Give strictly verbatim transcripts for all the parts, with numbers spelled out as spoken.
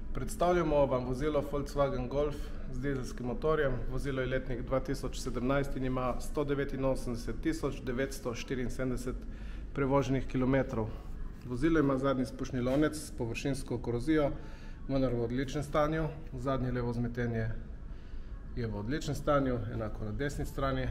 Predstavljamo vam vozilo Volkswagen Golf z dizelskim motorjem. Vozilo je letnik dva tisoč sedemnajst in ima sto devetinosemdeset tisoč devetsto štiriinsedemdeset prevoženih kilometrov. Vozilo ima zadnji spušni lonec s površinsko korozijo, vendar v odličnem stanju. Zadnje levo vzmetenje je v odličnem stanju, enako na desni strani.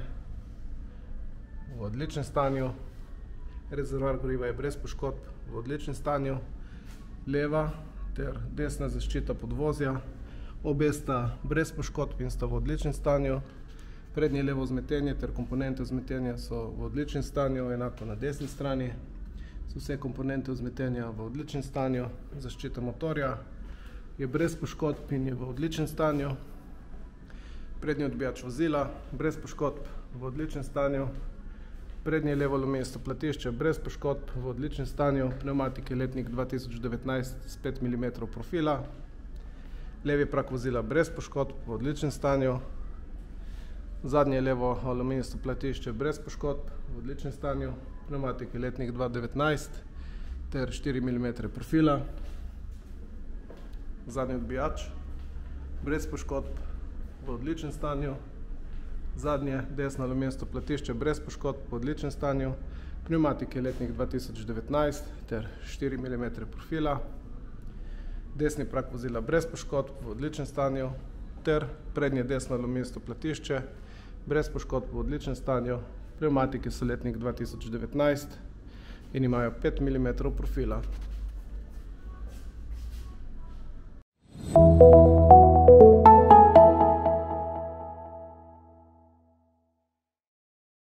V odličnem stanju. Rezervoar goriva je brez poškodb, v odličnem stanju. Leva ter desna zaščita podvozja. Obe sta brez poškodb in sta v odličnem stanju. Prednje levo vzmetenje ter komponente vzmetenja so v odličnem stanju, enako na desni strani. So vse komponente vzmetenja v odličnem stanju. Zaščita motorja je brez poškodb in je v odličnem stanju. Prednji odbijač vozila brez poškodb, v odličnem stanju. Prednje levo lomesto platišče brez poškodb, v odličnem stanju. Pnevmatike letnik dva tisoč devetnajst s pet milimetrov profila. Levi prak vozila brez poškodb, v odličnem stanju. Zadnje levo aluminijsto platišče brez poškodb, v odličnem stanju. Pnevmatike letnik dva tisoč devetnajst ter štiri milimetre profila. Zadnji odbijač brez poškodb, v odličnem stanju. Zadnje desno aluminijsto platišče brez poškodb, v odličnem stanju. Pnevmatike letnik dva tisoč devetnajst ter štiri milimetre profila. Desni prak vozila brez poškodb, v odličnem stanju. Ter prednje desno aluminijsto platišče brez poškodb, v odličnem stanju. Pnevmatike so letnik dva tisoč devetnajst in imajo pet milimetrov profila.